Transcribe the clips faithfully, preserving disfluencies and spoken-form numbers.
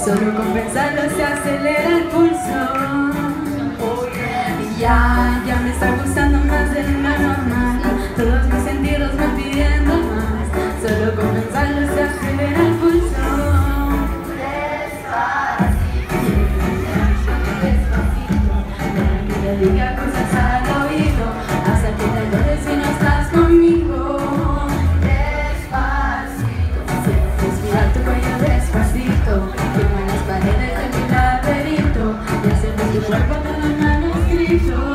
Solo con pensarlo se acelera el pulso. Y ya, ya me está gustando más de lo normal. Todos mis sentidos me pidiendo más. Solo con pensarlo se acelera el pulso. Diga cosas al oído, hasta que te acuerdes si no estás conmigo. Despacito, respirar tu cuello despacito, firmo en las paredes de mi laberinto y hacer de tu cuerpo todo manuscrito.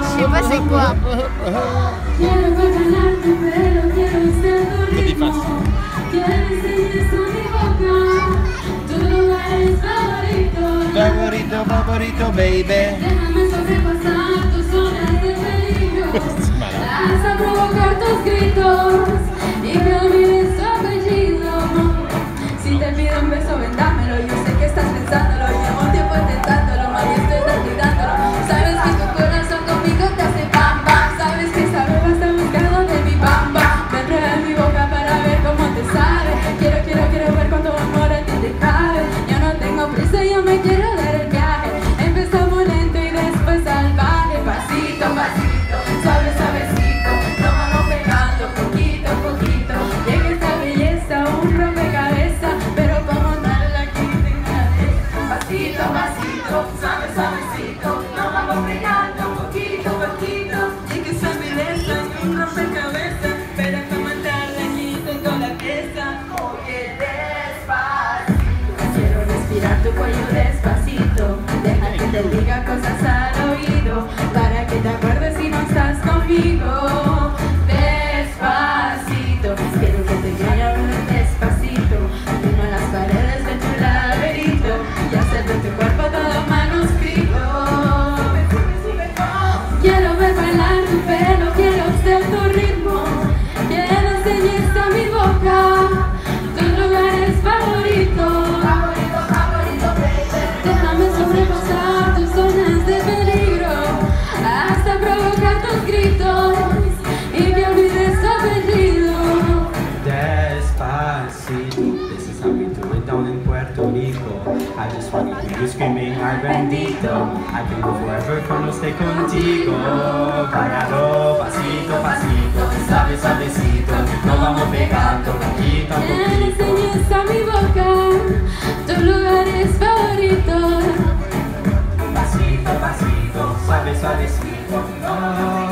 Quiero ganarte, pero quiero ser tu ritmo. Quiero enseñar a mi boca, tu lugar es favorito. Favorito, favorito, baby. Déjame sobrepasar tus zonas de peligro. Hasta provocar tus gritos y que olvides tu apellido. Si te pido un beso, vendámelo. Yo sé que estás pensándolo. Llevo tiempo intentándolo, mami, estoy olvidándolo. Sabes que tu corazón conmigo te hace pam pam. Sabes que esa beba está buscando de mi bamba. Me enreda en mi boca para ver cómo te sabe. Quiero, quiero, quiero ver cuánto amor a ti te cabe. Yo no tengo prisa, yo me quiero dar el viaje. Empezamos lento y después salvaje. Pasito, pasito, suave, suavecito. Nos vamos pegando poquito, poquito. Llega esta belleza, un rompecabezas. Pero para montarla aquí tengo una vez. Pasito, pasito, suave, suavecito. Nos vamos pegando poquito, poquito. Llega esta belleza, un rompecabezas. Pero para montarla aquí tengo la pieza. Oye, despacito. Quiero respirar tu cuello despacito. Deja que te diga cosas al oído para que te acuerdes si no estás conmigo. Despacito, quiero que te vaya hablando despacito. Firmo en las paredes de tu laberinto y hacer de tu cuerpo todo manuscrito. Quiero ver bailar tu pelo, quiero ser tu ritmo. Quiero enseñar a mi boca tus lugares favoritos. Déjame sobrepasar tus zonas de peligro hasta provocar tus gritos y que olvides tu apellido. Despacito, this is how we do it down in Puerto Rico. I just want to hear you screaming, ay bendito. I can go forever cuando esté contigo. Bailalo, pasito, pasito, suave, suavecito. Nos vamos pegando poquito a poquito. Enseñas a mi boca tus lugares favoritos. Pasito, pasito, suave, suavecito. No,